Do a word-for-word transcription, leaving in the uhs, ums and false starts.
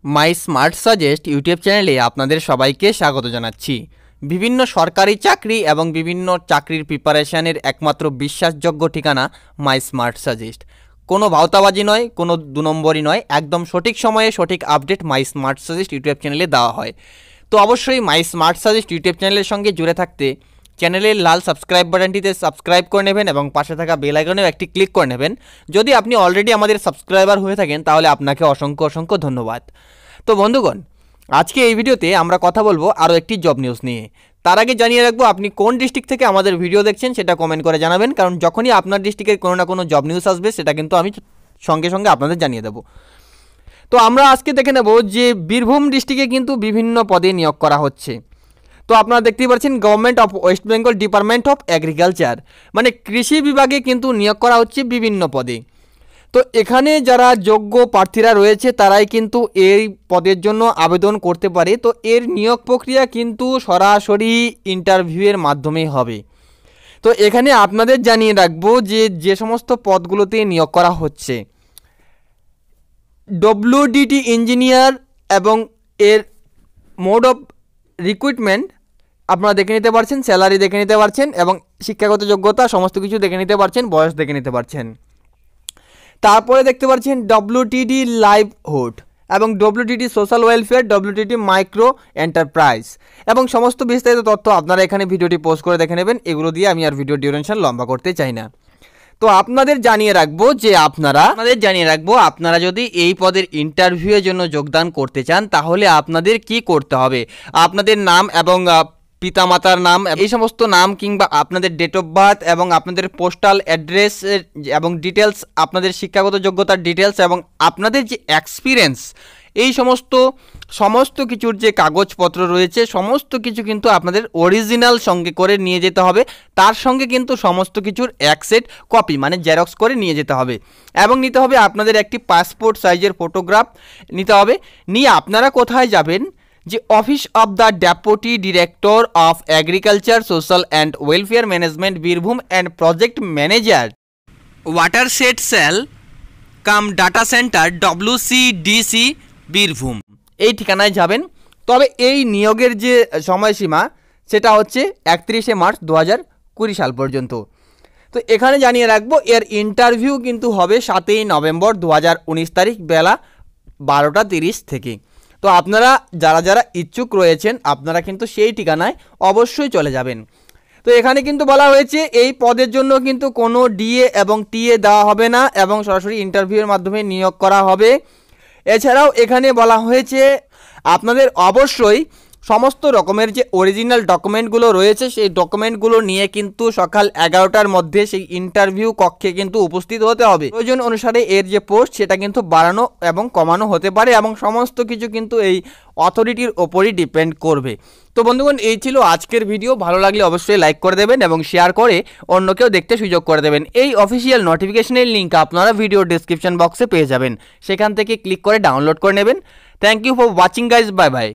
মাই smart suggest YouTube চ্যানেলে আপনাদের সবাইকে স্বাগত জানাচ্ছি। বিভিন্ন সরকারি চাকরি এবং বিভিন্ন চাকরির প্রিপারেশানের একমাত্র বিশ্বাসযোগ্য ঠিকানা মাই স্মার্ট সাজেস্ট। কোনো ভাওতাবাজি নয়, কোনো দু নম্বরই নয়, একদম সঠিক সময়ে সঠিক update my smart suggest YouTube চ্যানেলে দেওয়া হয়। তো অবশ্যই মাই স্মার্ট সাজেস্ট ইউটিউব চ্যানেলের সঙ্গে জুড়ে থাকতে চ্যানেলের লাল সাবস্ক্রাইব বাটনটিতে সাবস্ক্রাইব করে নেবেন এবং পাশে থাকা বেল আইকনেও একটি ক্লিক করে নেবেন। যদি আপনি অলরেডি আমাদের সাবস্ক্রাইবার হয়ে থাকেন তাহলে আপনাকে অসংখ্য অসংখ্য ধন্যবাদ। তো বন্ধুগণ, আজকে এই ভিডিওতে আমরা কথা বলবো আরও একটি জব নিউজ নিয়ে। তার আগে জানিয়ে রাখবো, আপনি কোন ডিস্ট্রিক্ট থেকে আমাদের ভিডিও দেখছেন সেটা কমেন্ট করে জানাবেন, কারণ যখনই আপনার ডিস্ট্রিক্টের কোনো না কোনো জব নিউজ আসবে সেটা কিন্তু আমি সঙ্গে সঙ্গে আপনাদের জানিয়ে দেবো। তো আমরা আজকে দেখে নেব যে বীরভূম ডিস্ট্রিক্টে কিন্তু বিভিন্ন পদে নিয়োগ করা হচ্ছে। তো আপনারা দেখতেই পাচ্ছেন, government of West Bengal department of agriculture, মানে কৃষি বিভাগে কিন্তু নিয়োগ করা হচ্ছে বিভিন্ন পদে। তো এখানে যারা যোগ্য প্রার্থীরা রয়েছে তারাই কিন্তু এই পদের জন্য আবেদন করতে পারে। তো এর নিয়োগ প্রক্রিয়া কিন্তু সরাসরি ইন্টারভিউয়ের মাধ্যমে হবে। তো এখানে আপনাদের জানিয়ে রাখবো যে যে সমস্ত পদগুলোতে নিয়োগ করা হচ্ছে, ডব্লিউডিটি ইঞ্জিনিয়ার এবং এর মোড অফ রিক্রুটমেন্ট আপনারা দেখে নিতে পারছেন, স্যালারি দেখে নিতে পারছেন এবং শিক্ষাগত যোগ্যতা সমস্ত কিছু দেখে নিতে পারছেন, বয়স দেখে নিতে পারছেন। তারপরে দেখতে পাচ্ছেন ডব্লিউটিডি লাইভহুড এবং WTD social welfare, WTD micro enterprise এবং সমস্ত বিস্তারিত তথ্য আপনারা এখানে ভিডিওটি পোস্ট করে দেখে নেবেন। এগুলো দিয়ে আমি আর ভিডিও ডিউরেশন লম্বা করতে চাই না। তো আপনাদের জানিয়ে রাখবো যে আপনারা আপনাদের জানিয়ে রাখবো আপনারা যদি এই পদের ইন্টারভিউয়ের জন্য যোগদান করতে চান তাহলে আপনাদের কি করতে হবে, আপনাদের নাম এবং পিতামাতার নাম এই সমস্ত নাম কিংবা আপনাদের ডেট অফ বার্থ এবং আপনাদের পোস্টাল অ্যাড্রেস এবং ডিটেলস, আপনাদের শিক্ষাগত যোগ্যতার ডিটেলস এবং আপনাদের যে এক্সপিরিয়েন্স, এই সমস্ত সমস্ত কিছুর যে কাগজপত্র রয়েছে সমস্ত কিছু কিন্তু আপনাদের অরিজিনাল সঙ্গে করে নিয়ে যেতে হবে। তার সঙ্গে কিন্তু সমস্ত কিছুর এক সেট কপি মানে জেরক্স করে নিয়ে যেতে হবে এবং নিতে হবে আপনাদের একটি পাসপোর্ট সাইজের ফটোগ্রাফ নিতে হবে। নিয়ে আপনারা কোথায় যাবেন, যে office of the deputy director of agriculture social and welfare management Birbhum and project manager watershed cell cum data centre WCDC Birbhum, এই ঠিকানায় যাবেন। তবে এই নিয়োগের যে সময়সীমা সেটা হচ্ছে একত্রিশে মার্চ দু হাজার কুড়ি সাল পর্যন্ত। তো এখানে জানিয়ে রাখবো এর ইন্টারভিউ কিন্তু হবে সাতই নভেম্বর দু হাজার উনিশ তারিখ বেলা বারোটা তিরিশ থেকে। তো আপনারা যারা যারা ইচ্ছুক রয়েছেন আপনারা কিন্তু সেই ঠিকানায় অবশ্যই চলে যাবেন। তো এখানে কিন্তু বলা হয়েছে এই পদের জন্য কিন্তু কোনো ডিএ এবং টিএ দেওয়া হবে না এবং সরাসরি ইন্টারভিউয়ের মাধ্যমে নিয়োগ করা হবে। এছাড়াও এখানে বলা হয়েছে আপনাদের অবশ্যই সমস্ত রকমের যে অরিজিনাল ডকুমেন্টগুলো রয়েছে সেই ডকুমেন্টগুলো নিয়ে কিন্তু সকাল এগারোটার মধ্যে সেই ইন্টারভিউ কক্ষে কিন্তু উপস্থিত হতে হবে। প্রয়োজন অনুসারে এর যে পোস্ট সেটা কিন্তু বাড়ানো এবং কমানো হতে পারে এবং সমস্ত কিছু কিন্তু এই অথরিটির ওপরই ডিপেন্ড করবে। তো বন্ধুগণ, এই ছিল আজকের ভিডিও। ভালো লাগলে অবশ্যই লাইক করে দেবেন এবং শেয়ার করে অন্যকেও দেখতে সুযোগ করে দেবেন। এই অফিসিয়াল নোটিফিকেশনের লিঙ্ক আপনারা ভিডিও ডেসক্রিপশন বক্সে পেয়ে যাবেন, সেখান থেকে ক্লিক করে ডাউনলোড করে নেবেন। Thank you for watching guys, bye by.